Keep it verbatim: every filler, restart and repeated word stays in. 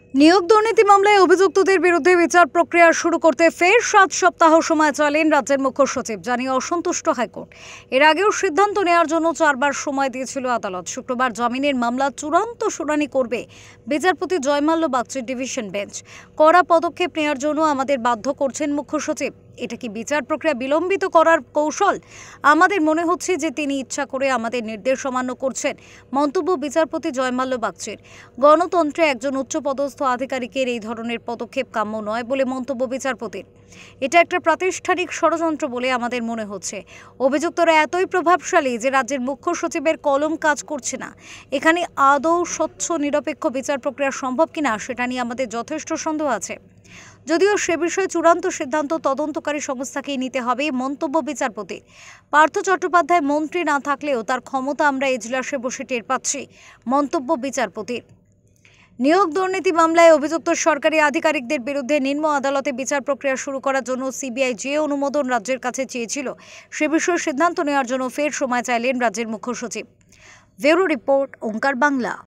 নিয়োগ দুর্নীতি মামলায় অভিযুক্তদের বিরুদ্ধে বিচার প্রক্রিয়া শুরু করতে ফের সাত সপ্তাহ সময় চাইলেন রাজ্যের মুখ্য সচিব, জানিয়ে অসন্তুষ্ট হাইকোর্ট। এর আগেও সিদ্ধান্ত নেওয়ার জন্য চারবার সময় দিয়েছিল আদালত। শুক্রবার জামিনের মামলা চূড়ান্ত শুনানি করবে বিচারপতি জয়মাল্য বাগচির ডিভিশন বেঞ্চ। কড়া পদক্ষেপ নেওয়ার জন্য আমাদের বাধ্য করছেন মুখ্য সচিব। এটা কি বিচার প্রক্রিয়া বিলম্বিত করার কৌশল? আমাদের মনে হচ্ছে যে তিনি ইচ্ছা করে আমাদের নির্দেশ অমান্য করছেন, মন্তব্য বিচারপতি জয়মাল্য বাগচির। গণতন্ত্রে একজন উচ্চপদস্থ আধিকারিকের এই ধরনের পদক্ষেপ কাম্য নয় বলে মন্তব্য বিচারপতির। এটা একটা প্রাতিষ্ঠানিক ষড়যন্ত্র বলে আমাদের মনে হচ্ছে। অভিযুক্তরা এতই প্রভাবশালী যে রাজ্যের মুখ্য সচিবের কলম কাজ করছে না। এখানে আদৌ স্বচ্ছ নিরপেক্ষ বিচার প্রক্রিয়া সম্ভব কিনা সেটা নিয়ে আমাদের যথেষ্ট সন্দেহ আছে। যদিও সে বিষয়ে চূড়ান্ত সিদ্ধান্ত তদন্তকারী সংস্থাকেই নিতে হবে, মন্তব্য বিচারপতি। পার্থ চট্টোপাধ্যায় মন্ত্রী না থাকলেও তার ক্ষমতা আমরা এজলাসে বসে টের পাচ্ছি, মন্তব্য বিচারপতির। নিয়োগ দুর্নীতি মামলায় অভিযুক্ত সরকারি আধিকারিকদের বিরুদ্ধে নিম্ন আদালতে বিচার প্রক্রিয়া শুরু করার জন্য সিবিআই যে অনুমোদন রাজ্যের কাছে চেয়েছিল সে বিষয়ে সিদ্ধান্ত নেওয়ার জন্য ফের সময় চাইলেন রাজ্যের মুখ্য সচিব। Bureau report, Onkar Bangla.